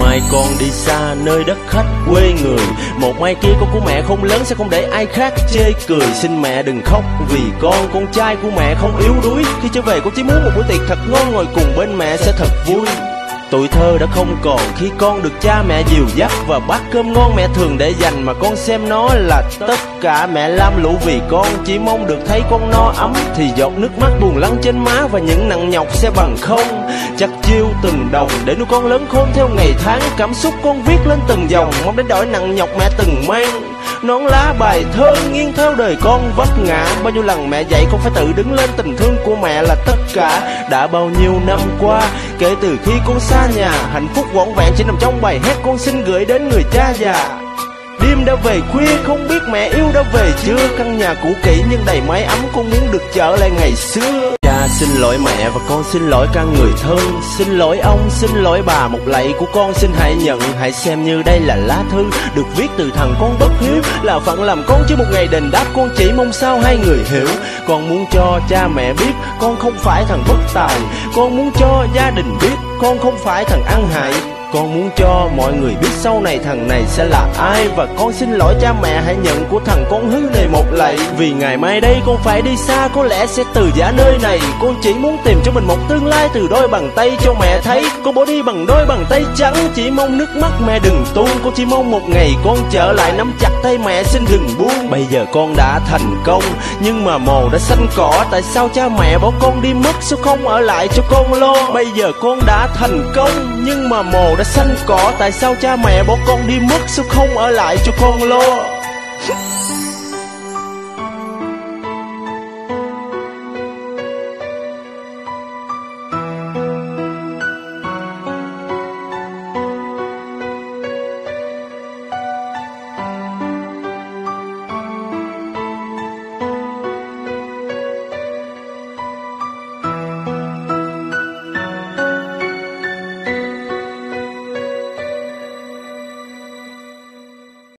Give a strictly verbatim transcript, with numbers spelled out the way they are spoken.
mai con đi xa nơi đất khách quê người, một mai kia con của mẹ không lớn sẽ không để ai khác chê cười. Xin mẹ đừng khóc vì con, con trai của mẹ không yếu đuối. Khi trở về con chỉ muốn một bữa tiệc thật ngon, ngồi cùng bên mẹ sẽ thật vui. Tuổi thơ đã không còn khi con được cha mẹ dìu dắt, và bát cơm ngon mẹ thường để dành mà con xem nó là tất cả. Mẹ lam lũ vì con, chỉ mong được thấy con no ấm, thì giọt nước mắt buồn lắng trên má và những nặng nhọc sẽ bằng không. Chắc chiêu từng đồng để nuôi con lớn khôn theo ngày tháng, cảm xúc con viết lên từng dòng, mong đến đổi nặng nhọc mẹ từng mang. Nón lá bài thơ nghiêng theo đời con vấp ngã, bao nhiêu lần mẹ dạy con phải tự đứng lên, tình thương của mẹ là tất cả. Đã bao nhiêu năm qua kể từ khi con xa nhà, hạnh phúc vỏn vẹn chỉ nằm trong bài hát con xin gửi đến người cha già. Đêm đã về khuya không biết mẹ yêu đã về chưa, căn nhà cũ kỹ nhưng đầy mái ấm, con muốn được trở lại ngày xưa. Cha xin lỗi mẹ và con xin lỗi cả người thân, xin lỗi ông, xin lỗi bà, một lạy của con xin hãy nhận, hãy xem như đây là lá thư được viết từ thằng con bất hiếu, là phận làm con chứ một ngày đền đáp, con chỉ mong sao hai người hiểu. Con muốn cho cha mẹ biết con không phải thằng bất tài, con muốn cho gia đình biết con không phải thằng ăn hại. Con muốn cho mọi người biết sau này thằng này sẽ là ai, và con xin lỗi cha mẹ hãy nhận của thằng con hư này một lạy. Vì ngày mai đây con phải đi xa, có lẽ sẽ từ giã nơi này, con chỉ muốn tìm cho mình một tương lai từ đôi bàn tay cho mẹ thấy. Con bỏ đi bằng đôi bàn tay trắng, chỉ mong nước mắt mẹ đừng tuôn, con chỉ mong một ngày con trở lại nắm chặt tay mẹ xin đừng buông. Bây giờ con đã thành công nhưng mà mồ đã xanh cỏ, tại sao cha mẹ bỏ con đi mất, sao không ở lại cho con lo. Bây giờ con đã thành công nhưng mà mồ đã xanh cỏ, tại sao cha mẹ bỏ con đi mất, sao không ở lại cho con lo.